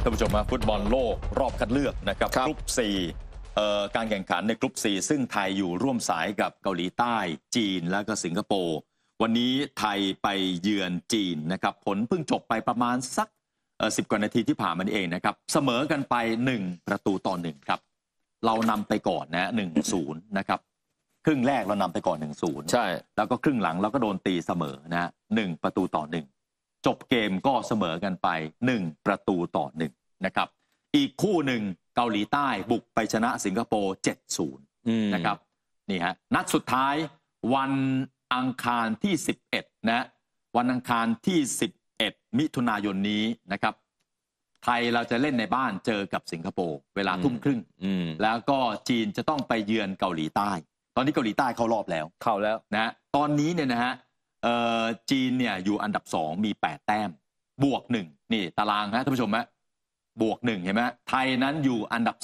ท่านผู้ชมมาฟุตบอลโลกรอบคัดเลือกนะครับกรุ๊ป 4การแข่งขันในกรุ๊ป 4ซึ่งไทยอยู่ร่วมสายกับเกาหลีใต้จีนและก็สิงคโปร์วันนี้ไทยไปเยือนจีนนะครับผลเพิ่งจบไปประมาณสัก10 กว่านาทีที่ผ่านมานี่เองนะครับเสมอกันไป1-1ครับเรานำไปก่อนนะ 1-0 นะครับครึ่งแรกเรานำไปก่อน 1-0 ใช่แล้วก็ครึ่งหลังเราก็โดนตีเสมอนะ1-1จบเกมก็เสมอกันไป1-1นะครับอีกคู่หนึ่งเกาหลีใต้บุกไปชนะสิงคโปร์7-0นะครับนี่ฮะนัดสุดท้ายวันอังคารที่11นะวันอังคารที่11มิถุนายนนี้นะครับไทยเราจะเล่นในบ้านเจอกับสิงคโปร์เวลา 20:30แล้วก็จีนจะต้องไปเยือนเกาหลีใต้ตอนนี้เกาหลีใต้เข้ารอบแล้วนะตอนนี้เนี่ยนะฮะจีนเนี่ยอยู่อันดับ2มี8แต้มบวก1นี่ตารางฮะท่านผู้ชมฮะบวก1เห็นไหมไทยนั้นอยู่อันดับ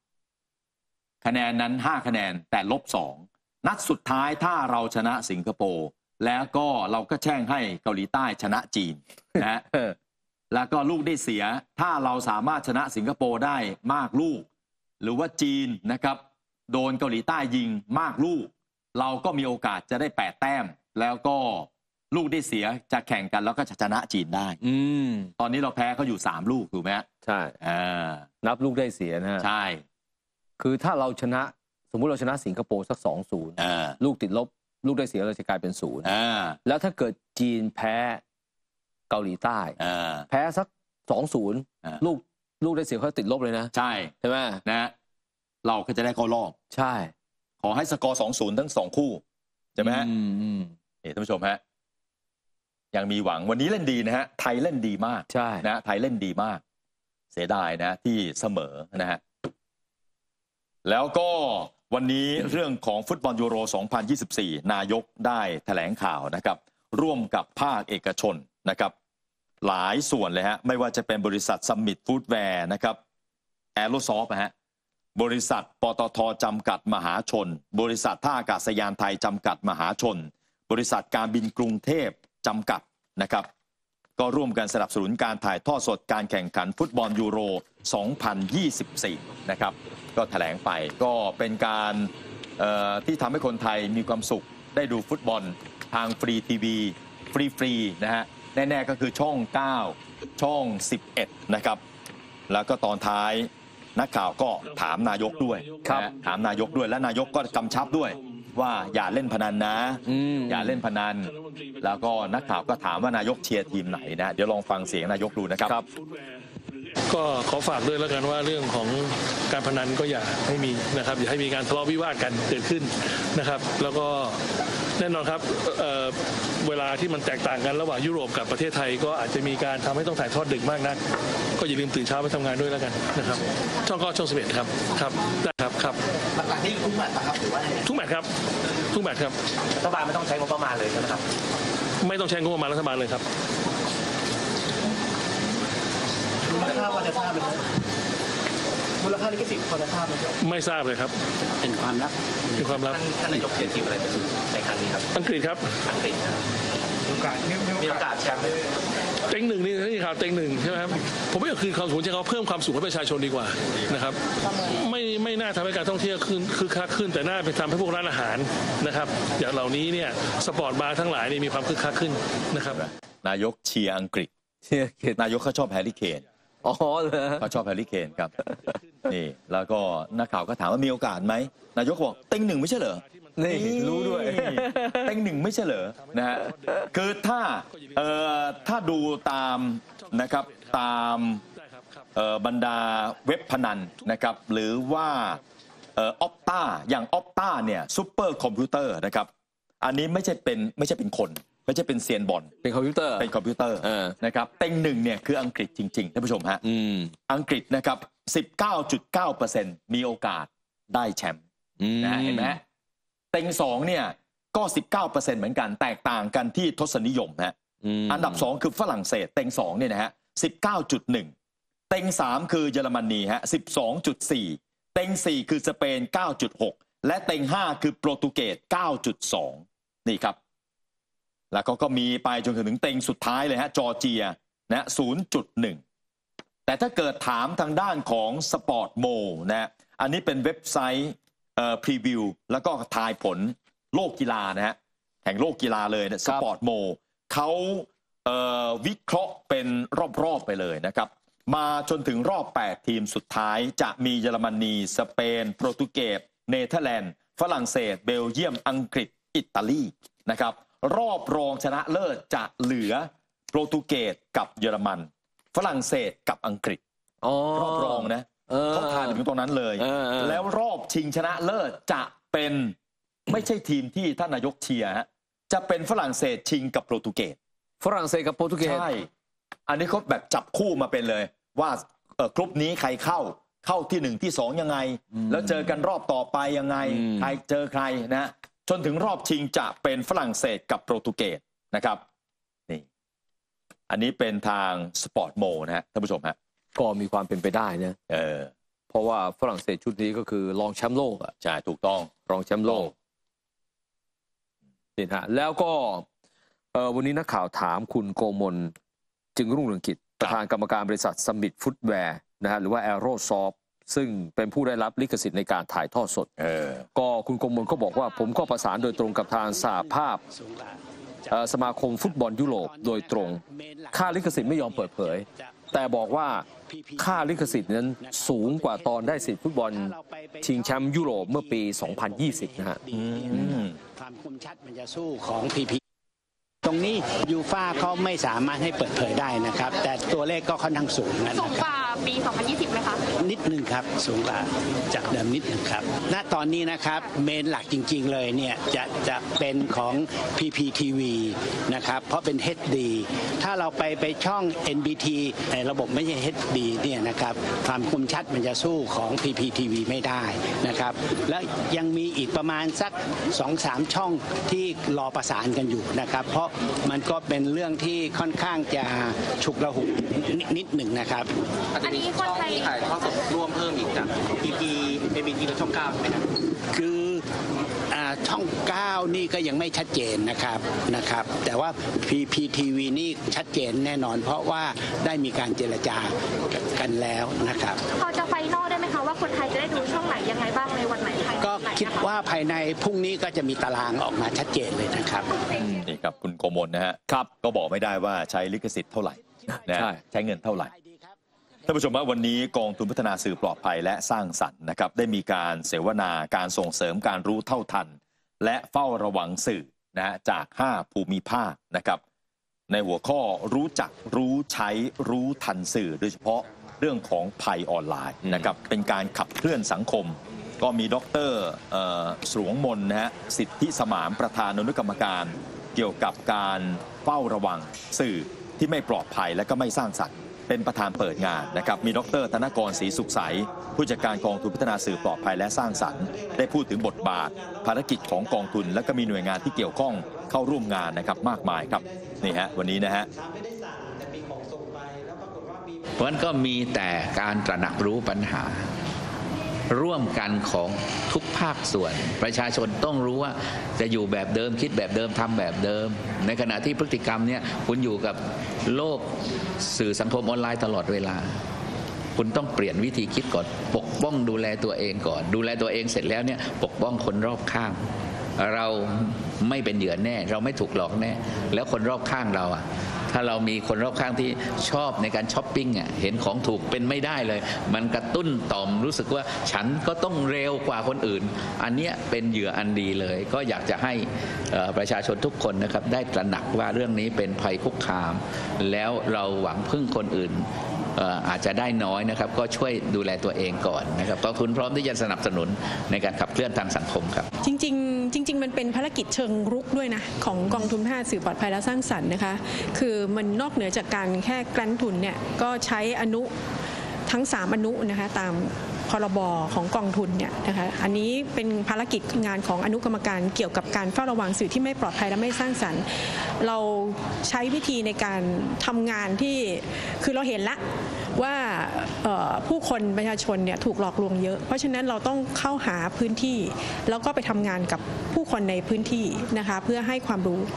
3คะแนนนั้น5คะแนนแต่ลบ2นัดสุดท้ายถ้าเราชนะสิงคโปร์แล้วก็เราก็แช่งให้เกาหลีใต้ชนะจีนนะ แล้วก็ลูกได้เสียถ้าเราสามารถชนะสิงคโปร์ได้มากลูกหรือว่าจีนนะครับโดนเกาหลีใต้ยิงมากลูกเราก็มีโอกาสจะได้8แต้มแล้วก็ลูกได้เสียจะแข่งกันแล้วก็ชนะจีนได้ตอนนี้เราแพ้เขาอยู่3ลูกถูกไหมใช่นับลูกได้เสียนะฮะใช่คือถ้าเราชนะสมมุติเราชนะสิงคโปร์สัก2-0ลูกติดลบลูกได้เสียเราจะกลายเป็น0แล้วถ้าเกิดจีนแพ้เกาหลีใต้แพ้สัก2-0ลูกได้เสียเขาติดลบเลยนะใช่ไหมนะเราก็จะได้เข้ารอบใช่ขอให้สกอร์2-0ทั้ง2คู่ใช่ไหมฮะท่านผู้ชมฮะยังมีหวังวันนี้เล่นดีนะฮะไทยเล่นดีมากใช่นะไทยเล่นดีมากเสียดายนะที่เสมอนะฮะแล้วก็วันนี้เรื่องของฟุตบอลยูโร 2024 นายกได้แถลงข่าวนะครับร่วมกับภาคเอกชนนะครับหลายส่วนเลยฮะไม่ว่าจะเป็นบริษัทซัมมิตฟู้ดแวร์นะครับแอโรซอฟต์นะฮะบริษัทปตท.จำกัดมหาชนบริษัทท่าอากาศยานไทยจำกัดมหาชนบริษัทการบินกรุงเทพจำกัดนะครับก็ร่วมกันสนับสนุนการถ่ายทอดสดการแข่งขันฟุตบอลยูโร 2024 นะครับก็แถลงไปก็เป็นการที่ทำให้คนไทยมีความสุขได้ดูฟุตบอลทางฟรีทีวีฟรีนะฮะแน่ๆก็คือช่อง 9 ช่อง 11 นะครับแล้วก็ตอนท้ายนักข่าวก็ถามนายกด้วยถามนายกด้วยและนายกก็กำชับด้วยว่าอย่าเล่นพนันนะอย่าเล่นพนันแล้วก็นักข่าวก็ถามว่านายกเชียร์ทีมไหนนะเดี๋ยวลองฟังเสียงนายกดูนะครับก็ขอฝากด้วยแล้วกันว่าเรื่องของการพนันก็อย่าให้มีนะครับอย่าให้มีการทะเลาะวิวาทกันเกิดขึ้นนะครับแล้วก็แน่นอนครับเวลาที่มันแตกต่างกันระหว่างยุโรปกับประเทศไทยก็อาจจะมีการทำให้ต้องถ่ายทอดดึกมากนักก็อย่าลืมตื่นเช้าไปทำงานด้วยแล้วกันนะครับช่อง11ครับได้ครับหลักๆนี่ทุกแมตช์ครับหรือว่าทุกแมตช์ครับรัฐบาลไม่ต้องใช้งบประมาณเลยใช่ไหมครับไม่ต้องใช้งบประมาณรัฐบาลเลยครับมูลค่าพอจะทราบไหมครับมูลค่าลิขสิทธิ์พอจะทราบไหมครับไม่ทราบเลยครับเป็นความลับท่านนายกเชียร์ทีมอะไรในครั้งนี้ครับอังกฤษครับมีโอกาสแชมป์เต็งหนึ่งนี่ครับเต็งหนึ่งใช่ไหมครับผมไม่อยากคืนความสูงให้เขาเพิ่มความสุขให้ประชาชนดีกว่านะครับไม่น่าทำให้การท่องเที่ยวคึกคักขึ้นแต่น่าไปทำให้พวกร้านอาหารนะครับอย่างเหล่านี้เนี่ยสปอร์ตบาร์ทั้งหลายนี่มีความคึกคักขึ้นนะครับนายกเชียร์อังกฤษนายกเขาชอบแฮร์รี่เคนเลยเขาชอบแฮร์รี่เคนครับนี่แล้วก็นักข่าวก็ถามว่ามีโอกาสไหมนายกบอกเต็งหนึ่งไม่ใช่เหรอนี่รู้ด้วยเต็งหนึ่งไม่ใช่เหรอนะฮะคือถ้าดูตามนะครับตามบรรดาเว็บพนันนะครับหรือว่าออปต้าอย่างออปต้าเนี่ยซูเปอร์คอมพิวเตอร์นะครับอันนี้ไม่ใช่เป็นคนไม่ใช่เป็นเซียนบอลเป็นคอมพิวเตอร์นะครับเต็งหนึ่งเนี่ยคืออังกฤษจริงๆท่านผู้ชมฮะอังกฤษนะครับ 19.9% มีโอกาสได้แชมป์นะเห็นไหมเต็ง2เนี่ยก็ 19% เหมือนกันแตกต่างกันที่ทศนิยมฮะอันดับ2คือฝรั่งเศสเต็ง2เนี่ยนะฮะ 19.1 เต็ง3คือเยอรมนีฮะ 12.4 เต็ง4คือสเปน 9.6 และเต็ง5คือโปรตุเกส 9.2 นี่ครับแล้วก็มีไปจนถึงเต็งสุดท้ายเลยฮะจอร์เจียนะ 0.1 แต่ถ้าเกิดถามทางด้านของสปอร์ตโมนะอันนี้เป็นเว็บไซต์พรีวิวแล้วก็ทายผลโลกกีฬานะฮะแห่งโลกกีฬาเลยนะสปอร์ตโมเขาวิเคราะห์เป็นรอบๆไปเลยนะครับมาจนถึงรอบ8ทีมสุดท้ายจะมีเยอรมนีสเปนโปรตุเกสเนเธอร์แลนด์ฝรั่งเศสเบลเยียมอังกฤษอิตาลีนะครับรอบรองชนะเลิศจะเหลือโปรตุเกสกับเยอรมันฝรั่งเศสกับอังกฤษรอบรองนะเขาทายถึงตรงนั้นเลยแล้วรอบชิงชนะเลิศจะเป็นไม่ใช่ทีมที่ท่านนายกเชียร์ฮะจะเป็นฝรั่งเศสชิงกับโปรตุเกสฝรั่งเศสกับโปรตุเกสใช่อันนี้เขาแบบจับคู่มาเป็นเลยว่ากรุ๊ปนี้ใครเข้าที่1ที่2ยังไงแล้วเจอกันรอบต่อไปยังไงใครเจอใครนะจนถึงรอบชิงจะเป็นฝรั่งเศสกับโปรตุเกสนะครับนี่อันนี้เป็นทางสปอร์ตโมนะฮะท่านผู้ชมฮะก็มีความเป็นไปได้นะเพราะว่าฝรั่งเศสชุดนี้ก็คือรองแชมป์โลกอ่ะใช่ถูกต้องรองแชมป์โลกนี่ฮะแล้วก็วันนี้นักข่าวถามคุณโกมลจึงรุ่งเรืองกิจประธานกรรมการบริษัทสมิธฟุตแวร์นะฮะหรือว่าแอโรซอฟซึ่งเป็นผู้ได้รับลิขสิทธิ์ในการถ่ายทอดสดก็คุณโกมลก็บอกว่าผมก็ประสานโดยตรงกับทางสหภาพสมาคมฟุตบอลยุโรปโดยตรงค่าลิขสิทธิ์ไม่ยอมเปิดเผยแต่บอกว่าค่าลิขสิทธิ์นั้นสูงกว่าตอนได้สิทธิ์ฟุตบอลชิงแชมป์ยุโรปเมื่อปี 2020 นะฮะความคมชัดมันจะสู้ของพีตรงนี้ยูฟ่าเขาไม่สามารถให้เปิดเผยได้นะครับแต่ตัวเลขก็ค่อนข้างสูงนะครับสูงกว่าปี 2020 ไหมคะนิดนึงครับสูงกว่าจากเดิมนิดนึงครับณตอนนี้นะครับเมนหลักจริงๆเลยเนี่ยจะเป็นของ PPTV นะครับเพราะเป็น HD ถ้าเราไปช่อง NBT ในระบบไม่ใช่ HD เนี่ยนะครับความคมชัดมันจะสู้ของ PPTV ไม่ได้นะครับแล้วยังมีอีกประมาณสัก 2-3 ช่องที่รอประสานกันอยู่นะครับเพราะมันก็เป็นเรื่องที่ค่อนข้างจะฉุกละหุกนิดหนึ่งนะครับอันนี้คนไทยถ่ายทอดสดร่วมเพิ่มอีกจากABT และช่อง 9 ใช่ไหมครับคือช่อง 9 นี่ก็ยังไม่ชัดเจนนะครับแต่ว่า PPTV นี่ชัดเจนแน่นอนเพราะว่าได้มีการเจรจากันแล้วนะครับพอจะไฟนอลได้ไหมคะว่าคนไทยจะได้ดูช่องไหนยังไงบ้างในวันไหนก็คิดว่าภายในพรุ่งนี้ก็จะมีตารางออกมาชัดเจนเลยนะครับนี่ครับคุณโกมลนะฮะครับก็บอกไม่ได้ว่าใช้ลิขสิทธิ์เท่าไหร่นะใช้เงินเท่าไหร่ท่านผู้ชมว่าวันนี้กองทุนพัฒนาสื่อปลอดภัยและสร้างสรรค์นะครับได้มีการเสวนาการส่งเสริมการรู้เท่าทันและเฝ้าระวังสื่อนะจาก5ภูมิภาคนะครับในหัวข้อรู้จักรู้ใช้รู้ทันสื่อโดยเฉพาะเรื่องของภัยออนไลน์นะครับเป็นการขับเคลื่อนสังคมก็มีดร.สวงมนนะฮะสิทธิสมานประธานอนุกรรมการเกี่ยวกับการเฝ้าระวังสื่อที่ไม่ปลอดภัยและก็ไม่สร้างสรรค์เป็นประธานเปิดงานนะครับมีดร.ธนกรศรีสุขใสผู้จัดการกองทุนพัฒนาสื่อปลอดภัยและสร้างสรรค์ได้พูดถึงบทบาทภารกิจของกองทุนและก็มีหน่วยงานที่เกี่ยวข้องเข้าร่วมงานนะครับมากมายครับนี่ฮะวันนี้นะฮะเพราะฉะนั้นก็มีแต่การตระหนักรู้ปัญหาร่วมกันของทุกภาคส่วนประชาชนต้องรู้ว่าจะอยู่แบบเดิมคิดแบบเดิมทำแบบเดิมในขณะที่พฤติกรรมเนี่ยคุณอยู่กับโลกสื่อสังคมออนไลน์ตลอดเวลาคุณต้องเปลี่ยนวิธีคิดก่อนปกป้องดูแลตัวเองก่อนดูแลตัวเองเสร็จแล้วเนี่ยปกป้องคนรอบข้างเราไม่เป็นเหยื่อแน่เราไม่ถูกหลอกแน่แล้วคนรอบข้างเราถ้าเรามีคนรอบข้างที่ชอบในการช้อปปิ้งเห็นของถูกเป็นไม่ได้เลยมันกระตุ้นต่อมรู้สึกว่าฉันก็ต้องเร็วกว่าคนอื่นอันนี้เป็นเหยื่ออันดีเลยก็อยากจะให้ประชาชนทุกคนนะครับได้ตระหนักว่าเรื่องนี้เป็นภัยคุกคามแล้วเราหวังพึ่งคนอื่นอาจจะได้น้อยนะครับก็ช่วยดูแลตัวเองก่อนนะครับกองทุนพร้อมที่จะสนับสนุนในการขับเคลื่อนทางสังคมครับจริงมันเป็นภารกิจเชิงรุกด้วยนะของกองทุนพัฒนาสื่อปลอดภัยและสร้างสรรค์นะคะคือมันนอกเหนือจากการแค่กลั่นทุนเนี่ยก็ใช้อนุทั้ง3อนุนะคะตามพรบของกองทุนเนี่ยนะคะอันนี้เป็นภารกิจงานของอนุกรรมการเกี่ยวกับการเฝ้าระวังสื่อที่ไม่ปลอดภัยและไม่สร้างสรรค์เราใช้วิธีในการทำงานที่คือเราเห็นละว่าผู้คนประชาชนเนี่ยถูกหลอกลวงเยอะเพราะฉะนั้นเราต้องเข้าหาพื้นที่แล้วก็ไปทำงานกับผู้คนในพื้นที่นะคะเพื่อให้ความรู้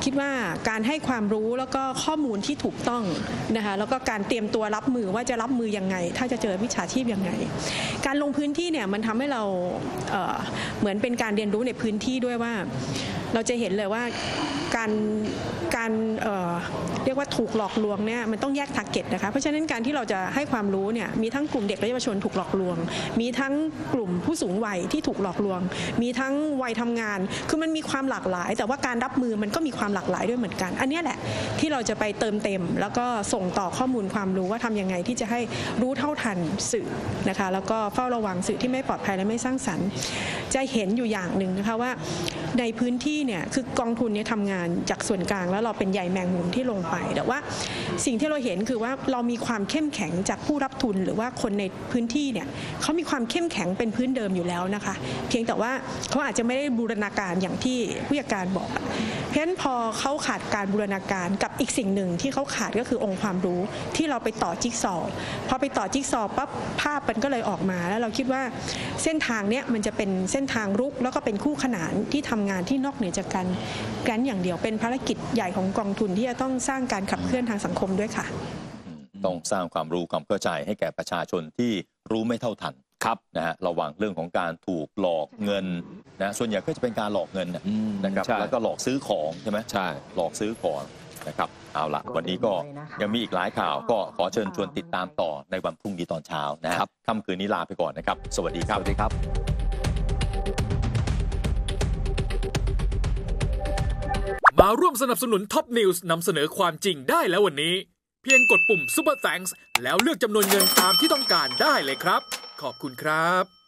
คิดว่าการให้ความรู้แล้วก็ข้อมูลที่ถูกต้องนะคะแล้วก็การเตรียมตัวรับมือว่าจะรับมือยังไงถ้าจะเจอมิจฉาชีพยังไงการลงพื้นที่เนี่ยมันทำให้เราเหมือนเป็นการเรียนรู้ในพื้นที่ด้วยว่าเราจะเห็นเลยว่าการเรียกว่าถูกหลอกลวงเนี่ยมันต้องแยกทาร์เก็ตนะคะเพราะฉะนั้นการที่เราจะให้ความรู้เนี่ยมีทั้งกลุ่มเด็กและเยาวชนถูกหลอกลวงมีทั้งกลุ่มผู้สูงวัยที่ถูกหลอกลวงมีทั้งวัยทำงานคือมันมีความหลากหลายแต่ว่าการรับมือมันก็มีความหลากหลายด้วยเหมือนกันอันนี้แหละที่เราจะไปเติมเต็มแล้วก็ส่งต่อข้อมูลความรู้ว่าทำยังไงที่จะให้รู้เท่าทันสื่อนะคะแล้วก็เฝ้าระวังสื่อที่ไม่ปลอดภัยและไม่สร้างสรรค์จะเห็นอยู่อย่างหนึ่งนะคะว่าในพื้นที่เนี่ยคือกองทุนเนี่ยทำงานจากส่วนกลางแล้วเราเป็นใยแมงมุมที่ลงไปแต่ว่าสิ่งที่เราเห็นคือว่าเรามีความเข้มแข็งจากผู้รับทุนหรือว่าคนในพื้นที่เนี่ยเขามีความเข้มแข็งเป็นพื้นเดิมอยู่แล้วนะคะเพียงแต่ว่าเขาอาจจะไม่ได้บูรณาการอย่างที่ผู้จัดการบอกเพราะฉะนั้นพอเขาขาดการบูรณาการกับอีกสิ่งหนึ่งที่เขาขาดก็คือองค์ความรู้ที่เราไปต่อจิ๊กซอว์พอไปต่อจิ๊กซอว์ปั๊บภาพมันก็เลยออกมาแล้วเราคิดว่าเส้นทางเนี้ยมันจะเป็นเส้นทางรุกแล้วก็เป็นคู่ขนานที่ทำงานที่นอกเหนือจากการแกรนท์อย่างเดียวเป็นภารกิจใหญ่ของกองทุนที่จะต้องสร้างการขับเคลื่อนทางสังคมด้วยค่ะต้องสร้างความรู้ความเข้าใจให้แก่ประชาชนที่รู้ไม่เท่าทันครับนะฮะระวังเรื่องของการถูกหลอกเงินนะส่วนใหญ่ก็จะเป็นการหลอกเงินนะครับแล้วก็หลอกซื้อของใช่ไหมใช่หลอกซื้อของนะครับเอาละวันนี้ก็ยังมีอีกหลายข่าวก็ขอเชิญชวนติดตามต่อในวันพรุ่งนี้ตอนเช้านะครับค่ำคืนนี้ลาไปก่อนนะครับสวัสดีครับสวัสดีครับมาร่วมสนับสนุนท็อปนิวส์นำเสนอความจริงได้แล้ววันนี้เพียงกดปุ่ม Super Thanks แล้วเลือกจำนวนเงินตามที่ต้องการได้เลยครับขอบคุณครับ